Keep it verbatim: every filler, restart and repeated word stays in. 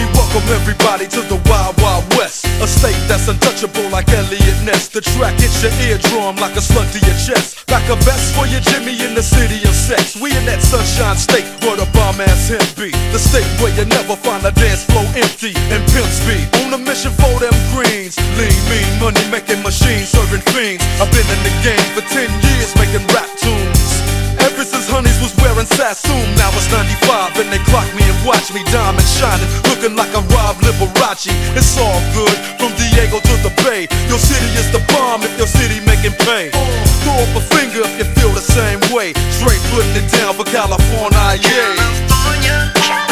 welcome everybody to the Wild Wild West, a state that's untouchable like Elliott. The track hits your eardrum like a slug to your chest. Back a vest for your Jimmy in the city of sex. We in that sunshine state where the bomb ass him be. The state where you never find a dance floor empty and pimps be on a mission for them greens. Lean, mean, money making machines serving fiends. I've been in the game for ten years making rap tunes. Ever since Honeys was wearing Sassoon. Now it's ninety-five and they clock me and watch me diamond shining, looking like a Rob Liberace. It's all good from Diego to the Bay. Your city is the bomb if your city making pain. Throw up a finger if you feel the same way. Straight putting it down for California, yeah.